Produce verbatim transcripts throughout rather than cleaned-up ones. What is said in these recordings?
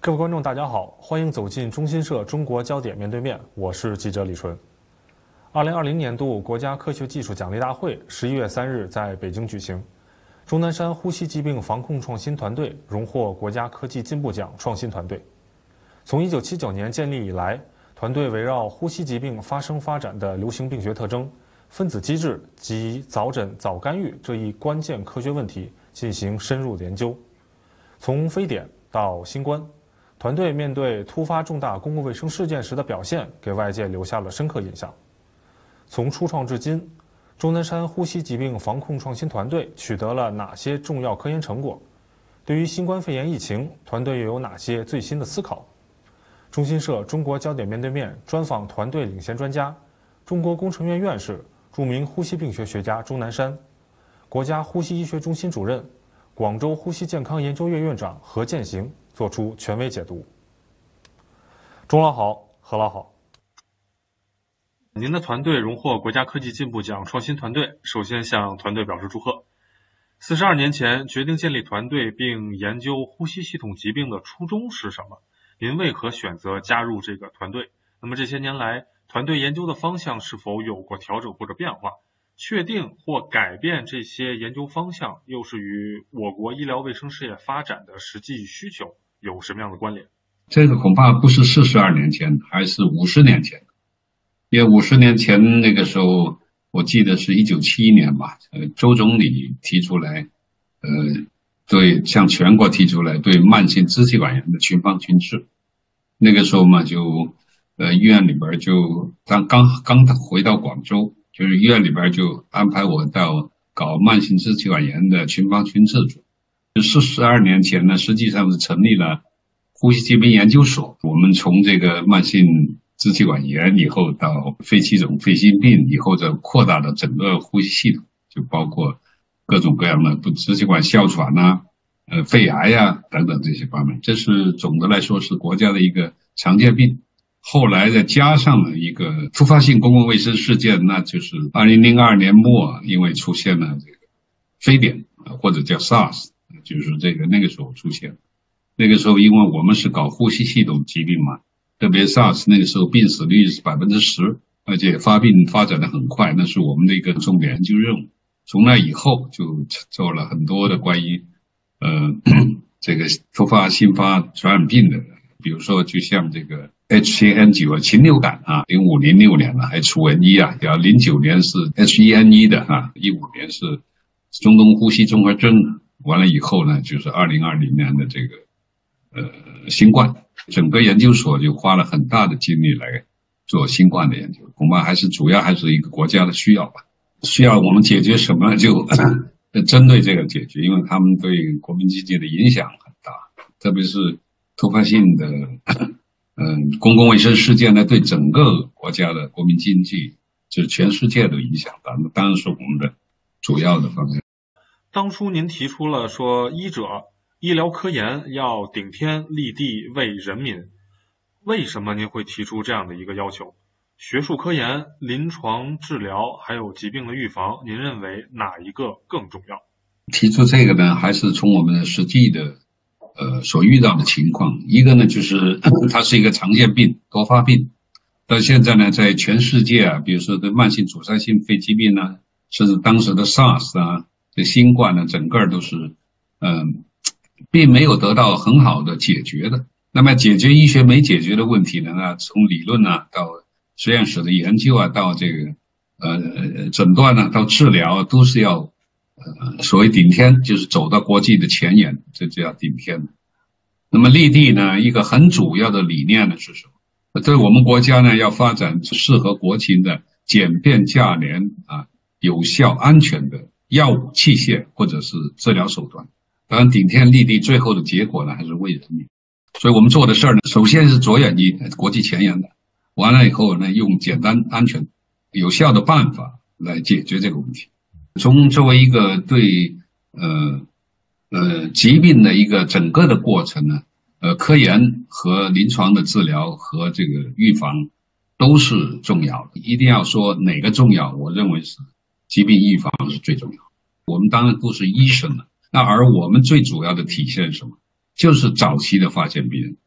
各位观众，大家好，欢迎走进中新社中国焦点面对面，我是记者李纯。二零二零年度国家科学技术奖励大会十一月三日在北京举行，钟南山呼吸疾病防控创新团队荣获国家科技进步奖创新团队。从一九七九年建立以来，团队围绕呼吸疾病发生发展的流行病学特征、分子机制及早诊早干预这一关键科学问题进行深入研究。从非典到新冠，团队面对突发重大公共卫生事件时的表现，给外界留下了深刻印象。从初创至今，钟南山呼吸疾病防控创新团队取得了哪些重要科研成果？对于新冠肺炎疫情，团队又有哪些最新的思考？中新社中国焦点面对面专访团队领衔专家、中国工程院院士、著名呼吸病学学家钟南山，国家呼吸医学中心主任、广州呼吸健康研究院院长何建行作出权威解读。钟老好，何老好。您的团队荣获国家科技进步奖创新团队，首先向团队表示祝贺。四十二年前决定建立团队并研究呼吸系统疾病的初衷是什么？您为何选择加入这个团队？那么这些年来，团队研究的方向是否有过调整或者变化？确定或改变这些研究方向，又是与我国医疗卫生事业发展的实际需求有什么样的关联？ 这个恐怕不是四十二年前，还是五十年前。因为五十年前那个时候，我记得是一九七一年吧，呃，周总理提出来，呃，对向全国提出来对慢性支气管炎的群防群治。那个时候嘛，就呃医院里边就刚刚刚回到广州，就是医院里边就安排我到搞慢性支气管炎的群防群治组。四十二年前呢，实际上是成立了呼吸疾病研究所。我们从这个慢性支气管炎以后到肺气肿、肺心病，以后再扩大到整个呼吸系统，就包括各种各样的支气管哮喘啊、呃肺癌呀、啊、等等这些方面。这是总的来说是国家的一个常见病。后来再加上了一个突发性公共卫生事件，那就是二零零二年末，因为出现了这个非典或者叫 SARS， 就是这个那个时候出现。那个时候因为我们是搞呼吸系统疾病嘛，特别 SARS 那个时候病死率是百分之十，而且发病发展的很快，那是我们的一个重点研究任务。从那以后就做了很多的关于呃这个突发性发传染病的，比如说就像这个 H 七 N 九 禽流感啊，零五零六年了还出 N 一啊，然后零九年是 H 一 N 一 的啊，一五年是中东呼吸综合征，完了以后呢，就是二零二零年的这个呃新冠。整个研究所就花了很大的精力来做新冠的研究，恐怕还是主要还是一个国家的需要吧。需要我们解决什么就针对这个解决，因为他们对国民经济的影响很大，特别是突发性的嗯公共卫生事件呢，对整个国家的国民经济，就是全世界的影响，当然当然是我们的主要的方向。 当初您提出了说医者医疗科研要顶天立地为人民，为什么您会提出这样的一个要求？学术科研、临床治疗还有疾病的预防，您认为哪一个更重要？ 提出这个呢，还是从我们的实际的呃所遇到的情况。一个呢就是它是一个常见病、多发病，到现在呢在全世界啊，比如说对慢性阻塞性肺疾病呢，甚至当时的 SARS 啊、这新冠呢，整个都是嗯。呃并没有得到很好的解决的。那么解决医学没解决的问题呢，那从理论啊到实验室的研究啊，到这个呃诊断啊，到治疗，都是要呃所谓顶天，就是走到国际的前沿，这就叫顶天。那么立地呢，一个很主要的理念呢是什么？对我们国家呢，要发展适合国情的简便价廉啊、有效安全的药物、器械或者是治疗手段。当然顶天立地最后的结果呢还是为人民，所以我们做的事儿呢，首先是着眼于国际前沿的，完了以后呢，用简单安全有效的办法来解决这个问题。从作为一个对呃呃疾病的一个整个的过程呢，呃科研和临床的治疗和这个预防都是重要的。一定要说哪个重要，我认为是疾病预防是最重要的。我们当然不是医生了，那而我们最主要的体现是什么？就是早期的发现病人，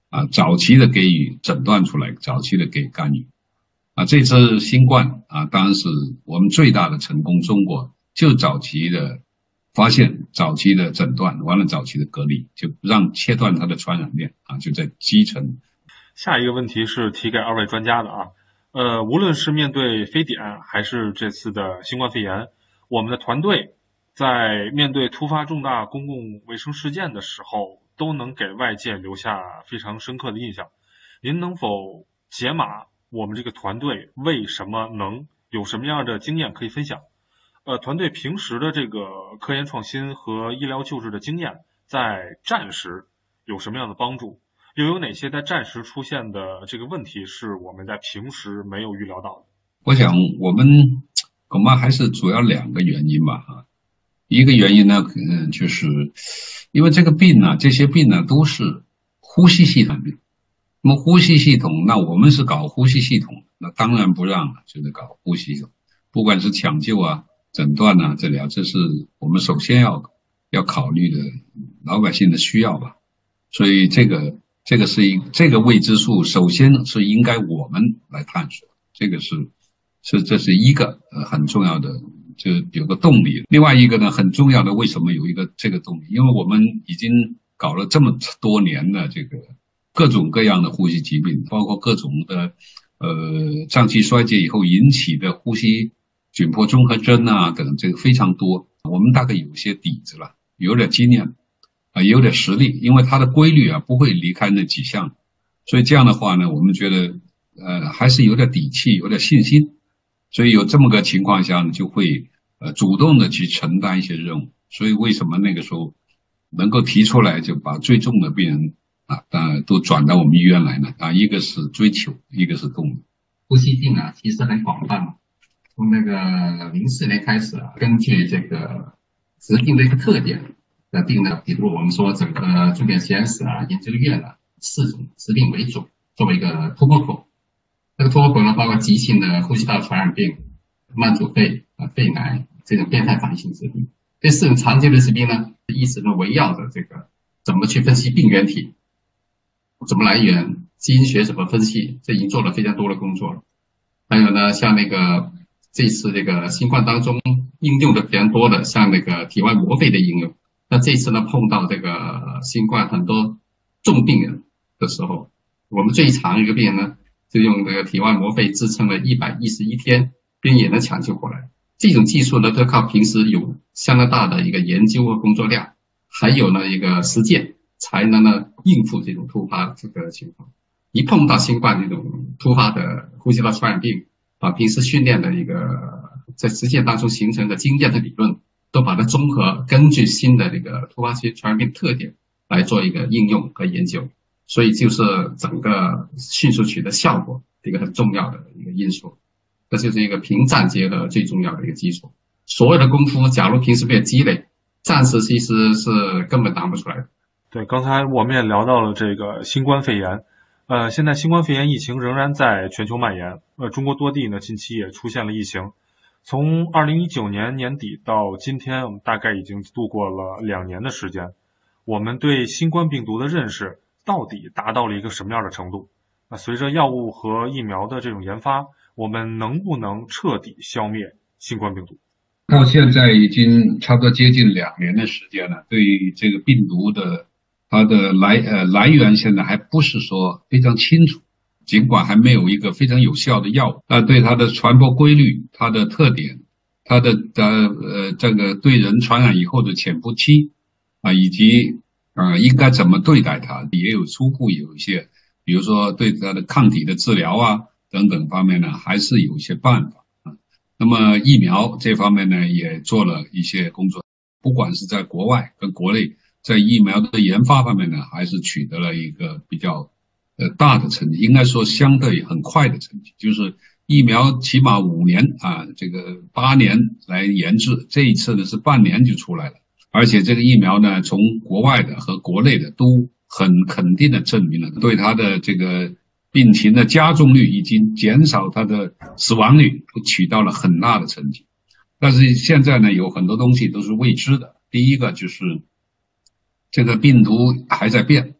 啊，早期的给予诊断出来，早期的给干预。啊，这次新冠啊，当然是我们最大的成功。中国就早期的发现、早期的诊断，完了早期的隔离，就让切断它的传染链啊，就在基层。 下一个问题是提给二位专家的啊，呃，无论是面对非典还是这次的新冠肺炎，我们的团队在面对突发重大公共卫生事件的时候，都能给外界留下非常深刻的印象。您能否解码我们这个团队为什么能有什么样的经验可以分享？呃，团队平时的这个科研创新和医疗救治的经验，在战时有什么样的帮助？又有哪些在战时出现的这个问题是我们在平时没有预料到的？ 我想我们恐怕还是主要两个原因吧哈。一个原因呢，嗯，就是因为这个病呢，这些病呢都是呼吸系统病。那么呼吸系统，那我们是搞呼吸系统，那当然不让了，就是搞呼吸系统，不管是抢救啊、诊断啊、治疗，这是我们首先要要考虑的老百姓的需要吧。所以这个这个是一这个未知数，首先是应该我们来探索，这个是是这是一个呃很重要的，就有个动力。另外一个呢，很重要的，为什么有一个这个动力？因为我们已经搞了这么多年的这个各种各样的呼吸疾病，包括各种的呃脏器衰竭以后引起的呼吸窘迫综合征啊等，这个非常多，我们大概有些底子了，有点经验啊，也有点实力，因为它的规律啊不会离开那几项，所以这样的话呢，我们觉得呃还是有点底气，有点信心，所以有这么个情况下呢，就会呃主动的去承担一些任务。所以为什么那个时候能够提出来就把最重的病人啊，当然都转到我们医院来呢？啊，一个是追求，一个是动力。 呼吸病啊，其实很广泛嘛。从那个零四年开始啊，根据这个疾病的一个特点来定的，比如我们说整个重点实验室啊、研究院啊，四种疾病为主，作为一个突破口。这个突破口呢，包括急性的呼吸道传染病、慢阻肺啊、肺癌这种变态反应性疾病。这四种常见的疾病呢，一直呢围绕着这个怎么去分析病原体。怎么来源，基因学怎么分析，这已经做了非常多的工作了。还有呢，像那个这次这个新冠当中应用的非常多的，像那个体外膜肺的应用。那这次呢，碰到这个新冠很多重病人的时候，我们最长一个病人呢，就用这个体外膜肺支撑了一百一十一天，病人也能抢救过来。这种技术呢，都靠平时有相当大的一个研究和工作量，还有呢一个实践，才能呢应付这种突发这个情况。一碰到新冠这种突发的呼吸道传染病，把平时训练的一个在实践当中形成的经验的理论，都把它综合，根据新的这个突发性传染病特点来做一个应用和研究。所以就是整个迅速取得效果一个很重要的一个因素。这就是一个平战结合最重要的一个基础。所有的功夫，假如平时没有积累，战时其实是根本拿不出来的。 对，刚才我们也聊到了这个新冠肺炎，呃，现在新冠肺炎疫情仍然在全球蔓延，呃，中国多地呢近期也出现了疫情。从二零一九年年底到今天，我们大概已经度过了两年的时间，我们对新冠病毒的认识到底达到了一个什么样的程度？那随着药物和疫苗的这种研发，我们能不能彻底消灭新冠病毒？ 到现在已经差不多接近两年的时间了，对于这个病毒的它的来呃来源现在还不是说非常清楚，尽管还没有一个非常有效的药物，但对它的传播规律、它的特点、它的呃呃这个对人传染以后的潜伏期啊，以及呃应该怎么对待它，也有初步有一些，比如说对它的抗体的治疗啊等等方面呢，还是有一些办法啊。那么疫苗这方面呢，也做了一些工作，不管是在国外跟国内，在疫苗的研发方面呢，还是取得了一个比较呃大的成绩，应该说相对很快的成绩，就是疫苗起码五年啊，这个八年来研制，这一次呢是半年就出来了，而且这个疫苗呢，从国外的和国内的都很肯定的证明了对它的这个病情的加重率以及减少它的死亡率都起到了很大的成绩。但是现在呢，有很多东西都是未知的。第一个就是这个病毒还在变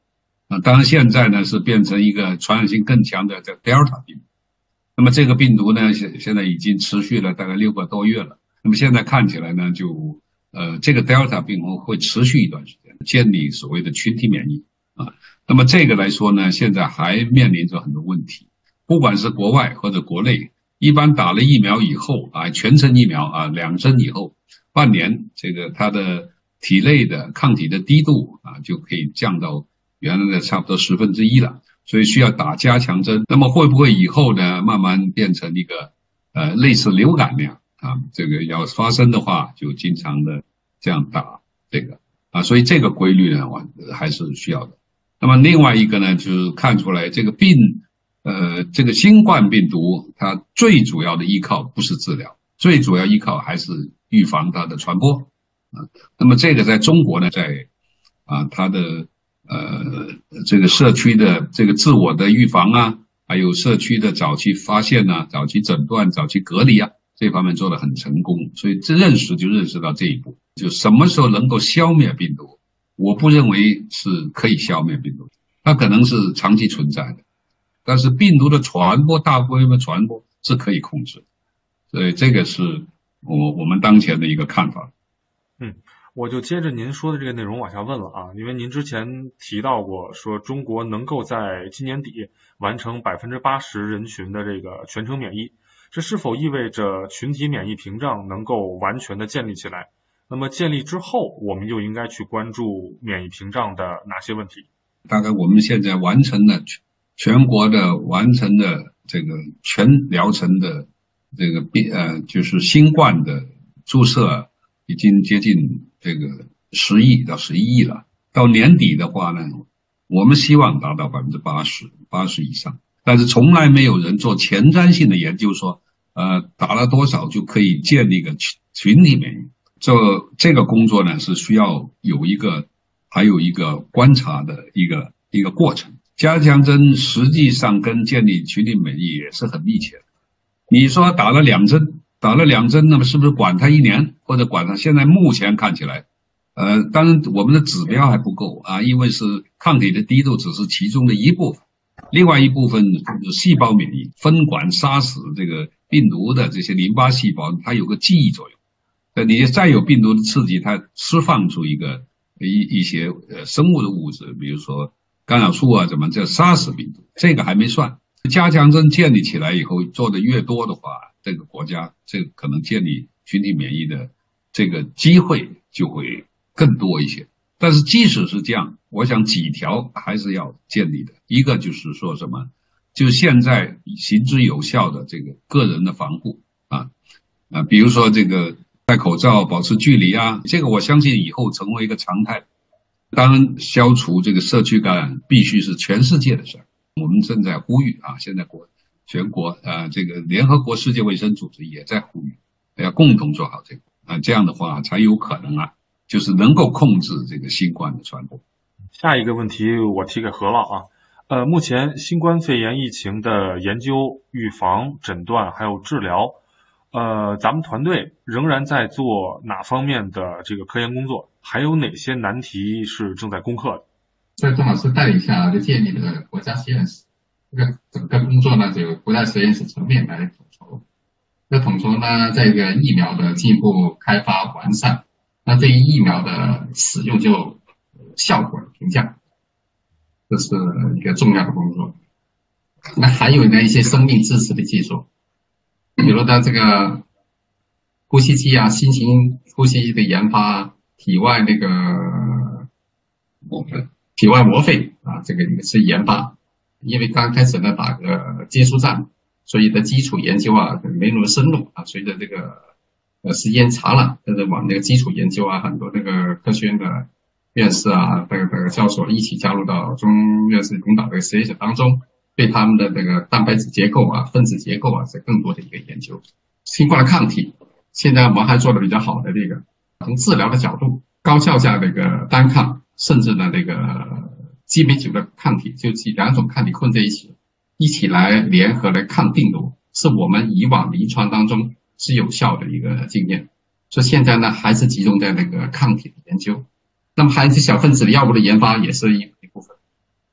啊，当然现在呢是变成一个传染性更强的这 Delta 病毒。那么这个病毒呢，现现在已经持续了大概六个多月了。那么现在看起来呢，就呃这个 Delta 病毒会持续一段时间，建立所谓的群体免疫啊。那么这个来说呢，现在还面临着很多问题，不管是国外或者国内，一般打了疫苗以后啊，全程疫苗啊，两针以后，半年这个它的体内的抗体的低度啊，就可以降到原来的差不多十分之一了。所以需要打加强针。那么会不会以后呢，慢慢变成一个呃类似流感那样啊？这个要发生的话，就经常的这样打这个啊。所以这个规律呢，我还是需要的。那么另外一个呢，就是看出来这个病，呃，这个新冠病毒它最主要的依靠不是治疗，最主要依靠还是预防它的传播啊。那么这个在中国呢，在啊它的。呃，这个社区的这个自我的预防啊，还有社区的早期发现啊、早期诊断、早期隔离啊，这方面做得很成功。所以这认识就认识到这一步，就什么时候能够消灭病毒，我不认为是可以消灭病毒，它可能是长期存在的，但是病毒的传播、大规模传播是可以控制。所以这个是我我们当前的一个看法。 嗯。我就接着您说的这个内容往下问了啊，因为您之前提到过说中国能够在今年底完成百分之八十人群的这个全程免疫，这是否意味着群体免疫屏障能够完全的建立起来？那么建立之后，我们又应该去关注免疫屏障的哪些问题？ 大概我们现在完成了全国的完成的这个全疗程的这个病呃就是新冠的注射已经接近这个十亿到十一亿了。到年底的话呢，我们希望达到百分之八十，八十以上。但是从来没有人做前瞻性的研究说，呃，打了多少就可以建立一个群群体免疫。这这个工作呢是需要有一个还有一个观察的一个一个过程。加强针实际上跟建立群体免疫也是很密切的。你说打了两针。打了两针，那么是不是管它一年，或者管它？现在目前看起来，呃，当然我们的指标还不够啊，因为是抗体的低度只是其中的一部分，另外一部分就是细胞免疫，分管杀死这个病毒的这些淋巴细胞，它有个记忆作用。呃，你再有病毒的刺激，它释放出一个一一些呃生物的物质，比如说干扰素啊，怎么叫杀死病毒？这个还没算。加强针建立起来以后，做的越多的话，这个国家这个可能建立群体免疫的这个机会就会更多一些。但是即使是这样，我想几条还是要建立的。一个就是说什么，就是现在行之有效的这个个人的防护啊啊，比如说这个戴口罩、保持距离啊，这个我相信以后成为一个常态。当然，消除这个社区感染必须是全世界的事儿。我们正在呼吁啊，现在国全国呃，这个联合国世界卫生组织也在呼吁，要共同做好这个啊，这样的话才有可能啊，就是能够控制这个新冠的传播。 下一个问题我提给何老啊，呃，目前新冠肺炎疫情的研究、预防、诊断还有治疗，呃，咱们团队仍然在做哪方面的这个科研工作？还有哪些难题是正在攻克的？ 所以钟老师带领下就建立了国家实验室，这个整个工作呢，就由国家实验室层面来统筹。那统筹呢，这个疫苗的进一步开发完善，那对于疫苗的使用就效果的评价，这是一个重要的工作。那还有呢一些生命支持的技术，比如呢这个呼吸机啊，新型呼吸机的研发，体外那个我们。体外膜肺啊，这个也是研发，因为刚开始呢打个接触站，所以的基础研究啊没那么深入啊。随着这个呃时间长了，但是往那个基础研究啊，很多那个科学院的院士啊，这个这个教授一起加入到中院士领导这个实验室当中，对他们的这个蛋白质结构啊、分子结构啊是更多的一个研究。新冠的抗体，现在我们还做的比较好的这个，从治疗的角度，高效价这个单抗。甚至呢，这个基本九的抗体，就两种抗体混在一起，一起来联合来抗病毒，是我们以往临床当中是有效的一个经验。所以现在呢，还是集中在那个抗体的研究。那么还有一些小分子的药物的研发也是一一部分。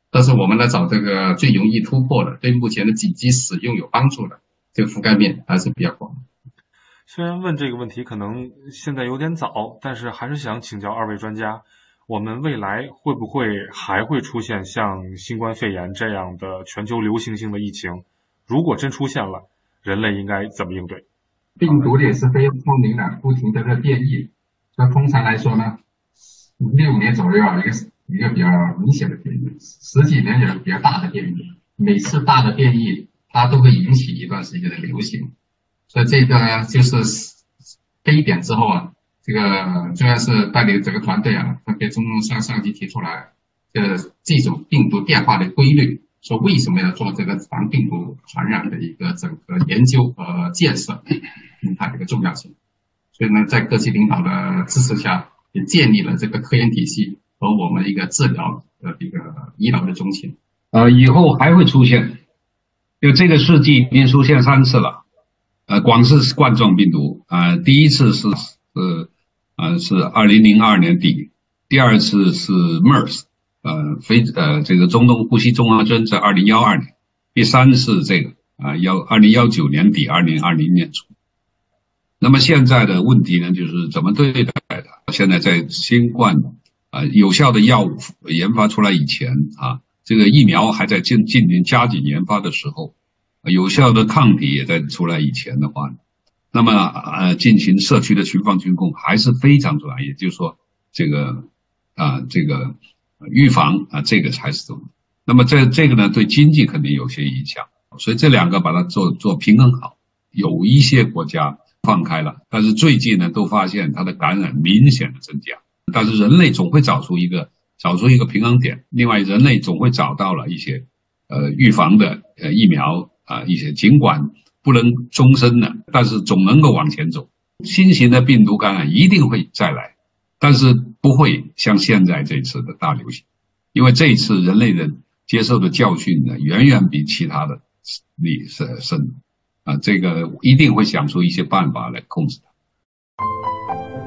但是我们来找这个最容易突破的，对目前的紧急使用有帮助的，这个覆盖面还是比较广。 虽然问这个问题可能现在有点早，但是还是想请教二位专家，我们未来会不会还会出现像新冠肺炎这样的全球流行性的疫情？如果真出现了，人类应该怎么应对？ 病毒也是非常聪明的，不停的在变异。那通常来说呢，六年左右啊，一个一个比较明显的变异，十几年有比较大的变异。每次大的变异，它都会引起一段时间的流行。所以这个呢，就是非典之后啊，这个主要是带领整个团队啊，特别中上上级提出来，呃，这种病毒变化的规律，说为什么要做这个防病毒传染的一个整个研究和建设，它这个重要性。所以呢，在各级领导的支持下，也建立了这个科研体系和我们一个治疗的一个医疗的中心。 呃，以后还会出现，就这个世纪已经出现三次了。呃，广氏冠状病毒啊、呃，第一次是是呃是二零零二年底，第二次是 MERS， 呃非呃这个中东呼吸综合征在二零一二年，第三是这个啊幺二零一九年底二零二零年初。那么现在的问题呢，就是怎么对待它？现在在新冠啊、呃、有效的药物研发出来以前啊，这个疫苗还在进进行加紧研发的时候。有效的抗体也在出来以前的话，那么呃进行社区的群防群控还是非常重要，也就是说这个啊这个预防啊这个才是重要。那么这这个呢对经济肯定有些影响，所以这两个把它做做平衡好。有一些国家放开了，但是最近呢都发现它的感染明显的增加，但是人类总会找出一个找出一个平衡点。另外人类总会找到了一些呃预防的呃疫苗。啊，一些尽管不能终身的，但是总能够往前走。新型的病毒感染一定会再来，但是不会像现在这次的大流行，因为这一次人类的接受的教训呢，远远比其他的厉深啊，这个一定会想出一些办法来控制它。